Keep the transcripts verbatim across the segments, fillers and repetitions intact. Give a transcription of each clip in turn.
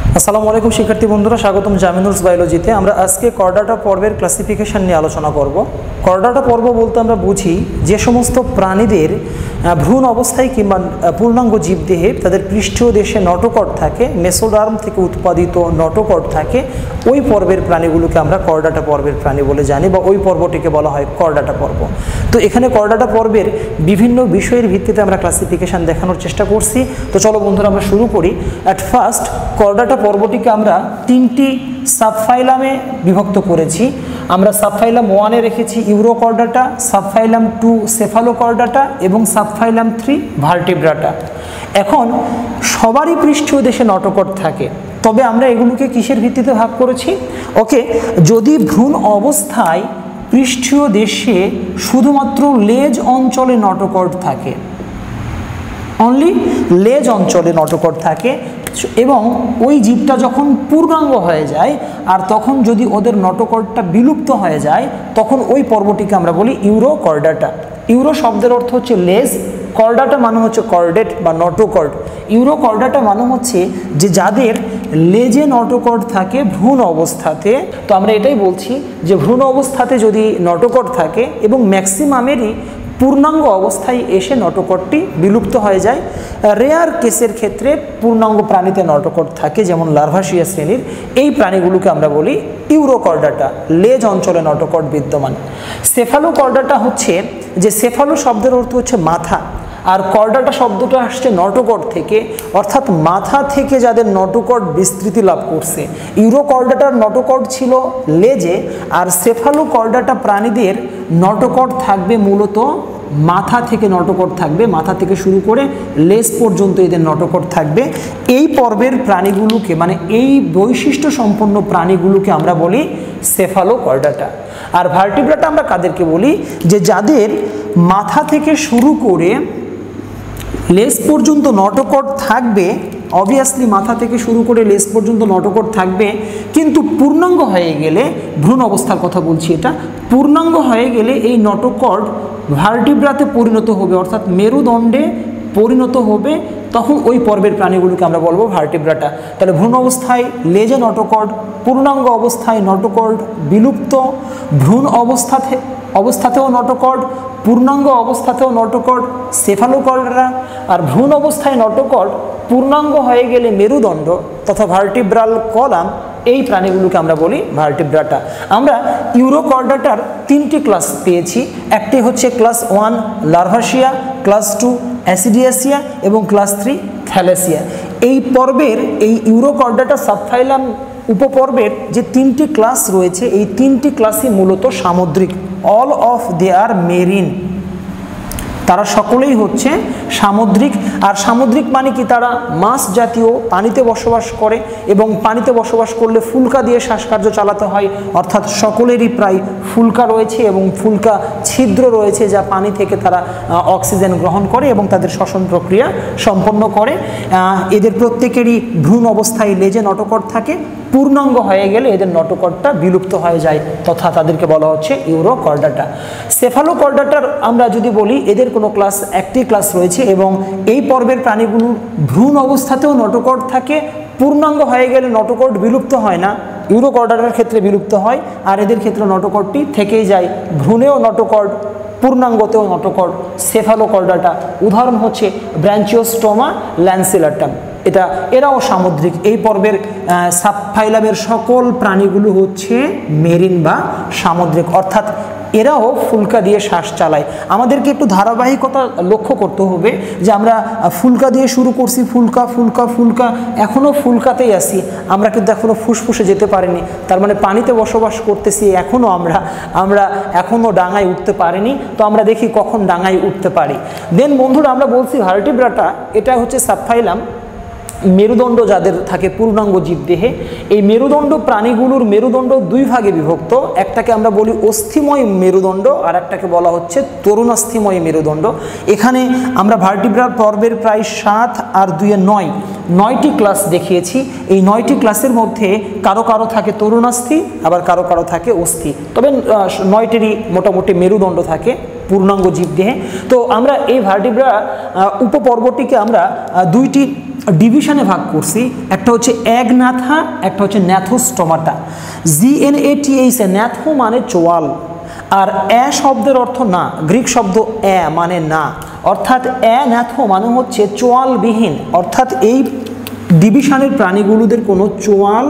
আসসালামু আলাইকুম শিক্ষার্থী বন্ধুরা, স্বাগতম জামিনুরস বায়োলজিতে। আমরা আজকে কর্ডাটা পর্বের ক্লাসিফিকেশন নিয়ে আলোচনা করব। কর্ডাটা পর্ব বলতে আমরা বুঝি যে সমস্ত প্রাণীদের ভ্রূণ অবস্থায় কিংবা পূর্ণাঙ্গ জীবদেহে তাদের পৃষ্ঠীয় দেশে নটোকর্ড থাকে, মেসোডার্ম থেকে উৎপাদিত নটোকর্ড থাকে, ওই পর্বের প্রাণীগুলোকে আমরা কর্ডাটা পর্বের প্রাণী বলে জানি বা ওই পর্বটিকে বলা হয় কর্ডাটা পর্ব। তো এখানে কর্ডাটা পর্বের বিভিন্ন বিষয়ের ভিত্তিতে আমরা ক্লাসিফিকেশন দেখানোর চেষ্টা করছি। তো চলো বন্ধুরা আমরা শুরু করি। অ্যাট ফার্স্ট কর্ডাটা পর্বটিকে আমরা তিনটি সাবফাইলামে বিভক্ত করেছি। আমরা সাবফাইলাম ওয়ানে রেখেছি ইউরোকর্ডাটা, সাবফাইলাম টু সেফালোকর্ডাটা এবং সাবফাইলাম থ্রি ভার্টিব্রাটা। এখন সবারই পৃষ্ঠীয় দেশে নটোকর্ড থাকে, তবে আমরা এগুলোকে কিসের ভিত্তিতে ভাগ করেছি? ওকে, যদি ভ্রূণ অবস্থায় পৃষ্ঠীয় দেশে শুধুমাত্র লেজ অঞ্চলে নটোকর্ড থাকে, অনলি লেজ অঞ্চলে নটোকর্ড থাকে, এবং ওই জীবটা যখন পূর্ণাঙ্গ হয়ে যায় আর তখন যদি ওদের নটোকর্ডটা বিলুপ্ত হয়ে যায়, তখন ওই পর্বটিকে আমরা বলি ইউরোকর্ডাটা। ইউরো শব্দের অর্থ হচ্ছে লেজ, কর্ডাটা মানে হচ্ছে কর্ডেট বা নটোকর্ড। ইউরোকর্ডাটা মানে হচ্ছে যে যাদের লেজে নটোকর্ড থাকে ভ্রূণ অবস্থাতে। তো আমরা এটাই বলছি যে ভ্রূণ অবস্থাতে যদি নটোকর্ড থাকে এবং ম্যাক্সিমামেরই পূর্ণাঙ্গ অবস্থায় এসে নটোকর্ডটি বিলুপ্ত হয়ে যায়। রেয়ার কেসের ক্ষেত্রে পূর্ণাঙ্গ প্রাণীতে নটোকর্ড থাকে, যেমন লার্ভাসিয়া শ্রেণীর, এই প্রাণীগুলোকে আমরা বলি ইউরোকর্ডাটা, লেজ অঞ্চলে নটোকর্ড বিদ্যমান। সেফালোকর্ডাটা হচ্ছে যে সেফালো শব্দের অর্থ হচ্ছে মাথা, আর কর্ডাটা শব্দটা আসছে নটোকর্ড থেকে, অর্থাৎ মাথা থেকে যাদের নটোকর্ড বিস্তৃতি লাভ করছে। ইউরোকর্ডাটার নটোকর্ড ছিল লেজে, আর সেফালোকর্ডাটা প্রাণীদের নটোকর্ড থাকবে মূলত মাথা থেকে নটোকর্ড থাকবে, মাথা থেকে শুরু করে লেজ পর্যন্ত এদের নটোকর্ড থাকবে। এই পর্বের প্রাণীগুলোকে মানে এই বৈশিষ্ট্য সম্পন্ন প্রাণীগুলোকে আমরা বলি সেফালোকর্ডাটা। আর ভার্টিব্রাটা আমরা কাদেরকে বলি? যে যাদের মাথা থেকে শুরু করে লেজ পর্যন্ত নটোকর্ড থাকবে, অবভিয়াসলি মাথা থেকে শুরু করে লেজ পর্যন্ত নটোকর্ড থাকবে, কিন্তু পূর্ণাঙ্গ হয়ে গেলে, ভ্রূণ অবস্থার কথা বলছি এটা, পূর্ণাঙ্গ হয়ে গেলে এই নটোকর্ড ভার্টিব্রাতে পরিণত হবে, অর্থাৎ মেরুদণ্ডে পরিণত হবে, তখন ওই পর্বের প্রাণীগুলোকে আমরা বলবো ভার্টিব্রাটা। তাহলে ভ্রূণ অবস্থায় লেজে নটোকর্ড, পূর্ণাঙ্গ অবস্থায় নটোকর্ড বিলুপ্ত, ভ্রূণ অবস্থাতে অবস্থাতেও নটোকর্ড, পূর্ণাঙ্গ অবস্থাতেও নটোকর্ড সেফালোকর্ডাটা, আর ভ্রূণ অবস্থায় নটোকর্ড, পূর্ণাঙ্গ হয়ে গেলে মেরুদণ্ড তথা ভার্টিব্রাল কলাম, এই প্রাণীগুলোকে আমরা বলি ভার্টিব্রাটা। আমরা ইউরোকর্ডাটার তিনটি ক্লাস পেয়েছি। একটি হচ্ছে class one larvacea, class two ascidiacea এবং ক্লাস থ্রি থ্যালাসিয়া। এই পর্বের এই ইউরোকর্ডাটা সাবফাইলাম উপপর্বের যে তিনটি ক্লাস রয়েছে, এই তিনটি ক্লাসই মূলত সামুদ্রিক। All of they are marine, তারা সকলেই হচ্ছে সামুদ্রিক। আর সামুদ্রিক মানে কি? তারা মাছ জাতীয় পানিতে বসবাস করে, এবং পানিতে বসবাস করলে ফুলকা দিয়ে শ্বাসকার্য চালাতে হয়, অর্থাৎ সকলেরই প্রায় ফুলকা রয়েছে এবং ফুলকা ছিদ্র রয়েছে, যা পানি থেকে তারা অক্সিজেন গ্রহণ করে এবং তাদের শ্বসন প্রক্রিয়া সম্পন্ন করে। এদের প্রত্যেকেরই ভ্রূণ অবস্থায় লেজে নটোকর্ড থাকে, পূর্ণাঙ্গ হয়ে গেলে এদের নটোকর্ডটা বিলুপ্ত হয়ে যায়, তথা তাদেরকে বলা হচ্ছে ইউরোকর্ডাটা। সেফালোকর্ডাটার আমরা যদি বলি, এদের কোনো ক্লাস একটি ক্লাস রয়েছে, এবং এই পর্বের প্রাণীগুলোর ভ্রূণ অবস্থাতেও নটোকর্ড থাকে, পূর্ণাঙ্গ হয়ে গেলে নটোকর্ড বিলুপ্ত হয় না, ইউরোকর্ডাটার ক্ষেত্রে বিলুপ্ত হয়, আর এদের ক্ষেত্রে নটোকর্ডটি থেকেই যায়। ভ্রূণেও নটোকর্ড, পূর্ণাঙ্গতেও নটোকর্ড সেফালোকর্ডাটা। উদাহরণ হচ্ছে ব্রাঞ্চিওস্টোমা ল্যান্সিলাটাম, এটা এরাও সামুদ্রিক। এই পর্বের সাবফাইলামের সকল প্রাণীগুলো হচ্ছে মেরিন বা সামুদ্রিক, অর্থাৎ এরাও ফুলকা দিয়ে শ্বাস চালায়। আমাদেরকে একটু ধারাবাহিকতা লক্ষ্য করতে হবে যে আমরা ফুলকা দিয়ে শুরু করছি, ফুলকা ফুলকা ফুলকা, এখনও ফুলকাতেই আছি, আমরা কিন্তু এখনও ফুসফুসে যেতে পারিনি। তার মানে পানিতে বসবাস করতেছি এখনও, আমরা আমরা এখনও ডাঙায় উঠতে পারিনি। তো আমরা দেখি কখন ডাঙায় উঠতে পারি। দেন বন্ধুরা আমরা বলছি ভার্টিব্রাটা, এটা হচ্ছে সাবফাইলাম। মেরুদণ্ড যাদের থাকে পূর্ণাঙ্গ জীবদেহে, এই মেরুদণ্ড প্রাণীগুলোর মেরুদণ্ড দুই ভাগে বিভক্ত। একটাকে আমরা বলি অস্থিময় মেরুদণ্ড, আর একটাকে বলা হচ্ছে তরুণাস্থিময় মেরুদণ্ড। এখানে আমরা ভার্টিব্রাল পর্বের প্রায় সাত আর দুয়ে নয় নয়টি ক্লাস দেখিয়েছি। এই নয়টি ক্লাসের মধ্যে কারো কারো থাকে তরুণাস্থি, আবার কারো কারো থাকে অস্থি, তবে নয়টিরই মোটামুটি মেরুদণ্ড থাকে পূর্ণাঙ্গ জীবদেহে। তো আমরা এই ভার্টিব্রা উপপর্বটিকে আমরা দুইটি ডিভিশনে ভাগ করছি, একটা হচ্ছে অ্যাগনাথা, একটা হচ্ছে gnathostomata. G N A T H A, gnatho মানে চোয়াল, আর এ শব্দের অর্থ না, গ্রিক শব্দ এ মানে না, অর্থাৎ এ ন্যাথো মানে হচ্ছে চোয়ালবিহীন, অর্থাৎ এই ডিভিশনের প্রাণীগুলোদের কোনো চোয়াল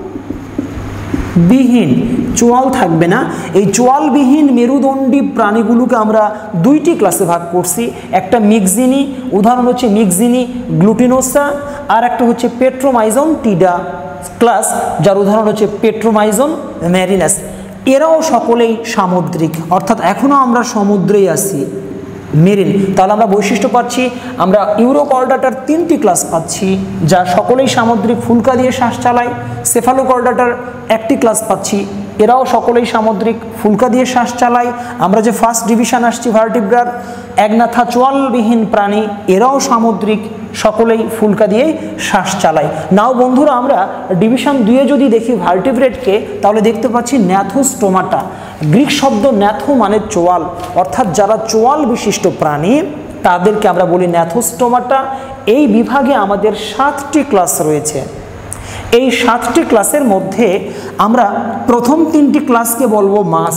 বিহীন, চোয়াল থাকবে না। এই চোয়ালবিহীন মেরুদণ্ডী প্রাণীগুলোকে আমরা দুইটি ক্লাসে ভাগ করছি, একটা মিক্সিনি, উদাহরণ হচ্ছে মিক্সিনি গ্লুটিনোসা, আর একটা হচ্ছে পেট্রোমাইজন টিডা ক্লাস, যার উদাহরণ হচ্ছে পেট্রোমাইজন ম্যারিনাস। এরাও সকলেই সামুদ্রিক, অর্থাৎ এখনও আমরা সমুদ্রেই আছি, মেরিন। তাহলে আমরা বৈশিষ্ট্য পাচ্ছি, আমরা ইউরোকর্ডাটার তিনটি ক্লাস পাচ্ছি যা সকলেই সামুদ্রিক, ফুলকা দিয়ে শ্বাস চালায়। সেফালোকর্ডাটার একটি ক্লাস পাচ্ছি, এরাও সকলেই সামুদ্রিক, ফুলকা দিয়ে শ্বাস চালায়। আমরা যে ফার্স্ট ডিভিশন আসছি ভার্টিব্রার, অ্যাগনাথা চোয়ালবিহীন প্রাণী, এরাও সামুদ্রিক, সকলেই ফুলকা দিয়েই শ্বাস চালায়। নাও বন্ধুরা, আমরা ডিভিশন দুয়ে যদি দেখি ভার্টিব্রেটকে, তাহলে দেখতে পাচ্ছি ন্যাথোস্টোমাটা। গ্রিক শব্দ ন্যাথো মানে চোয়াল, অর্থাৎ যারা চোয়াল বিশিষ্ট প্রাণী তাদেরকে আমরা বলি ন্যাথোস্টোমাটা। এই বিভাগে আমাদের সাতটি ক্লাস রয়েছে। এই সাতটি ক্লাসের মধ্যে আমরা প্রথম তিনটি ক্লাসকে বলবো মাস,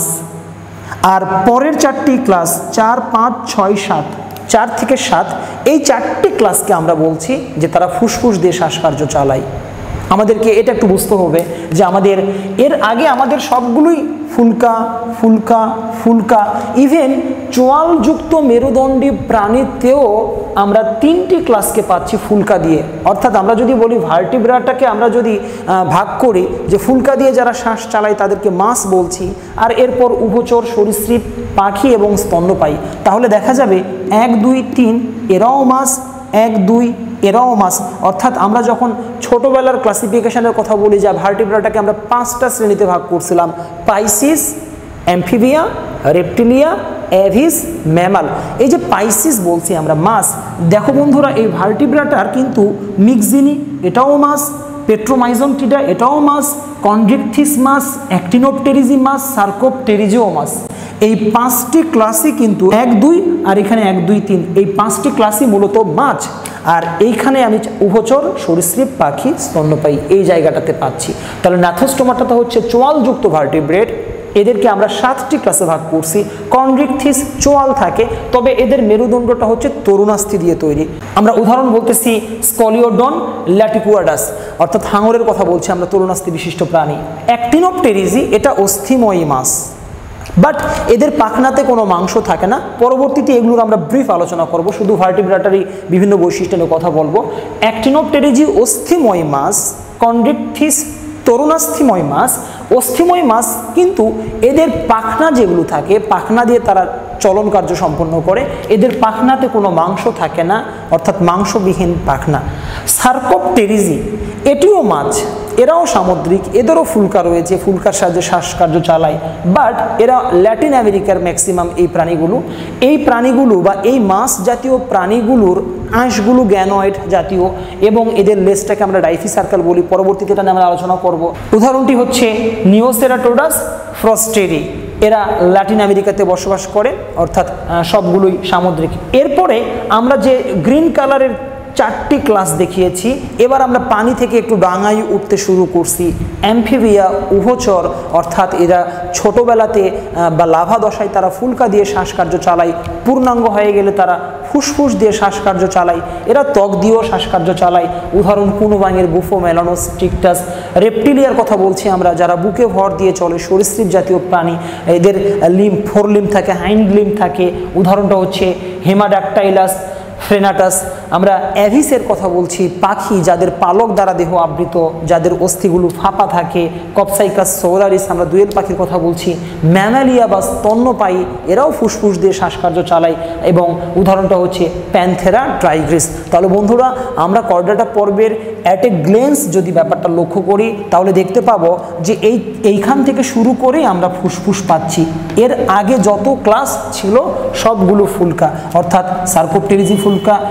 আর পরের চারটি ক্লাস চার পাঁচ ছয় সাত, চার থেকে সাত, এই চারটি ক্লাসকে আমরা বলছি যে তারা ফুসফুস দিয়ে শ্বাসকার্য চালায়। আমাদেরকে এটা একটু বুঝতে হবে যে আমাদের এর আগে আমাদের সবগুলোই ফুলকা ফুলকা ফুলকা, ইভেন চোয়ালযুক্ত মেরুদণ্ডী প্রাণীতেও আমরা তিনটি ক্লাসকে পাচ্ছি ফুলকা দিয়ে। অর্থাৎ আমরা যদি বলি ভার্টিব্রাটাকে আমরা যদি ভাগ করি যে ফুলকা দিয়ে যারা শ্বাস চালায় তাদেরকে মাস বলছি, আর এরপর উভচর, সরীসৃপ, পাখি এবং স্তন্যপায়ী, তাহলে দেখা যাবে এক দুই তিন এরাও মাস, এক দুই এরাও মাস। অর্থাৎ আমরা যখন ছোটোবেলার ক্লাসিফিকেশনের কথা বলি যা ভার্টিব্রাটাকে আমরা পাঁচটা শ্রেণীতে ভাগ করছিলাম, pisces, amphibia, reptilia, aves, mammal. এই যে পাইসিস বলছি আমরা মাস, দেখো বন্ধুরা এই ভার্টিব্রাটার কিন্তু মিক্সিনি এটাও মাস, পেট্রোমাইজন টিডা এটাও মাস, কন্ড্রিকথিস মাস, অ্যাক্টিনোপটেরিজি মাস, সার্কোপটেরিজিও মাস। এই পাঁচটি ক্লাসই কিন্তু এক দুই আর এখানে এক দুই তিন, এই পাঁচটি ক্লাসই মূলত মাছ, আর এইখানে আমি উভচর, সরীসৃপ, পাখি, স্তন্যপায়ী এই জায়গাটাতে পাচ্ছি। তাহলে ন্যাথোস্টোমাটা হচ্ছে চোয়ালযুক্ত ভার্টিব্রেট, এদেরকে আমরা সাতটি ক্লাসে ভাগ করছি। কন্ড্রিকথিস চোয়াল থাকে, তবে এদের মেরুদণ্ডটা হচ্ছে তরুণাস্থি দিয়ে তৈরি। আমরা উদাহরণ বলতেছি স্কলিওডন ল্যাটিকুয়াডাস, অর্থাৎ হাঙরের কথা বলছি আমরা, তরুণাস্থি বিশিষ্ট প্রাণী। অ্যাক্টিনোপটেরিজি এটা অস্থিময়ী মাছ, বাট এদের পাখনাতে কোনো মাংস থাকে না। পরবর্তীতে এগুলোর আমরা ব্রিফ আলোচনা করব, শুধু ভার্টিব্রাটারই বিভিন্ন বৈশিষ্ট্য নিয়ে কথা বলবো। অ্যাক্টিনোপটেরিজি অস্থিময় মাছ, কন্ড্রিকথিস তরুণাস্থিময় মাছ। অস্থিময় মাছ কিন্তু এদের পাখনা যেগুলো থাকে, পাখনা দিয়ে তারা চলন কার্য সম্পন্ন করে, এদের পাখনাতে কোনো মাংস থাকে না, অর্থাৎ মাংসবিহীন পাখনা। সার্কোপটেরিজি এটিও মাছ, এরাও সামুদ্রিক, এদেরও ফুলকা রয়েছে, ফুলকার সাহায্যে শ্বাসকার্য চালায়, বাট এরা ল্যাটিন আমেরিকার ম্যাক্সিমাম এই প্রাণীগুলো। এই প্রাণীগুলো বা এই মাছ জাতীয় প্রাণীগুলোর আঁশগুলো গ্যানয়েড জাতীয়, এবং এদের লেজটাকে আমরা ডাইফি সার্কেল বলি, পরবর্তীতে এটা নিয়ে আমরা আলোচনা করব। উদাহরণটি হচ্ছে নিওসেরাটোডাস ফ্রস্টেরি, এরা ল্যাটিন আমেরিকাতে বসবাস করে, অর্থাৎ সবগুলোই সামুদ্রিক। এরপরে আমরা যে গ্রিন কালারের চারটি ক্লাস দেখিয়েছি, এবার আমরা পানি থেকে একটু ডাঙায় উঠতে শুরু করছি। অ্যামফিবিয়া, উভচর, অর্থাৎ এরা ছোটোবেলাতে বা লাভা দশায় তারা ফুলকা দিয়ে শ্বাসকার্য চালায়, পূর্ণাঙ্গ হয়ে গেলে তারা ফুসফুস দিয়ে শ্বাসকার্য চালায়, এরা ত্বক দিয়েও শ্বাসকার্য চালায়। উদাহরণ কুনুবাঙের বুফো মেলানোস স্ট্রিকটাস। রেপটিলিয়ার কথা বলছি আমরা, যারা বুকে ভর দিয়ে চলে, সরীসৃপ জাতীয় প্রাণী, এদের লিম ফোর লিম থাকে, হাইন্ড লিম থাকে, উদাহরণটা হচ্ছে হেমাডাকটাইলাস, ফ্রেনাটাস। আমরা অ্যাভিসের কথা বলছি, পাখি যাদের পালক দ্বারা দেহ আবৃত, যাদের অস্থিগুলো ফাঁপা থাকে, কপসাইকাস সৌরারিস। আমরা দুয়েল পাখির কথা বলছি। ম্যামালিয়া বা স্তন্যপায়ী, এরাও ফুসফুস দিয়ে শ্বাসকার্য চালায়, এবং উদাহরণটা হচ্ছে প্যান্থেরা ট্রাইগ্রিস। তাহলে বন্ধুরা, আমরা কর্ডাটা পর্বের অ্যাট এ গ্লেন্স যদি ব্যাপারটা লক্ষ্য করি, তাহলে দেখতে পাবো যে এই এইখান থেকে শুরু করে আমরা ফুসফুস পাচ্ছি। এর আগে যত ক্লাস ছিল সবগুলো ফুলকা, অর্থাৎ সার্কোপটেরিজি ফুলকা, অ্যাক্টিনো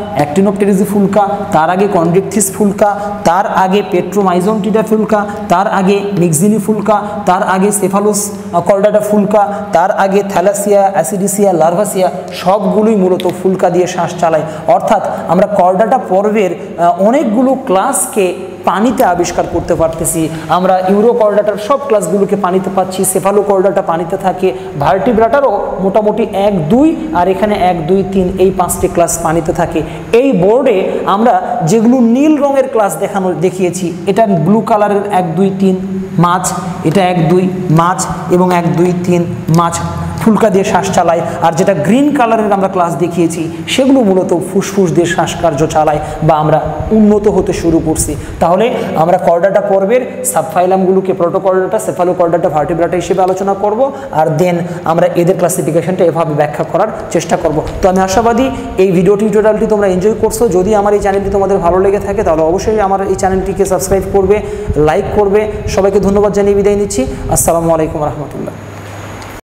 হাইমেনপটেরিজি ফুলকা, তার আগে কন্ড্রিকথিস ফুলকা, তার আগে পেট্রোমাইজোনটিডা ফুলকা, তার আগে মিক্সিনি ফুলকা, তার আগে সেফালোস কর্ডাটা ফুলকা, তার আগে থ্যালাসিয়া, অ্যাসিডিসিয়া, লার্ভাসিয়া, সবগুলোই মূলত ফুলকা দিয়ে শ্বাস চালায়। অর্থাৎ আমরা কর্ডাটা পর্বের অনেকগুলো ক্লাসকে পানিতে আবিষ্কার করতে পারতেছি। আমরা ইউরোকর্ডাটার সব ক্লাসগুলোকে পানিতে পাচ্ছি, সেফালোকর্ডাটা পানিতে থাকে, ভার্টিব্রাটারও মোটামুটি এক দুই আর এখানে এক দুই তিন এই পাঁচটি ক্লাস পানিতে থাকে। এই বোর্ডে আমরা যেগুলো নীল রঙের ক্লাস দেখানো দেখিয়েছি, এটা ব্লু কালারের এক দুই তিন মাছ, এটা এক দুই মাছ এবং এক দুই তিন মাছ ফুলকা দিয়ে শ্বাস চালায়। আর যেটা গ্রিন কালারের আমরা ক্লাস দেখিয়েছি সেগুলো মূলত ফুসফুস দিয়ে শ্বাসকার্য চালায় বা আমরা উন্নত হতে শুরু করছি। তাহলে আমরা কর্ডাটা পর্বের সাবফাইলামগুলোকে প্রোটোকর্ডাটা, সেফালোকর্ডাটা, ভার্টিব্রাটা হিসেবে আলোচনা করব, আর দেন আমরা এদের ক্লাসিফিকেশনটা এভাবে ব্যাখ্যা করার চেষ্টা করব। তো আমি আশাবাদী এই ভিডিও টিউটোরিয়ালটি তোমরা এনজয় করছো। যদি আমার এই চ্যানেলটি তোমাদের ভালো লেগে থাকে তাহলে অবশ্যই আমার এই চ্যানেলটিকে সাবস্ক্রাইব করবে, লাইক করবে। সবাইকে ধন্যবাদ জানিয়ে বিদায় নিচ্ছি। আসসালামু আলাইকুম রহমতুল্লাহ।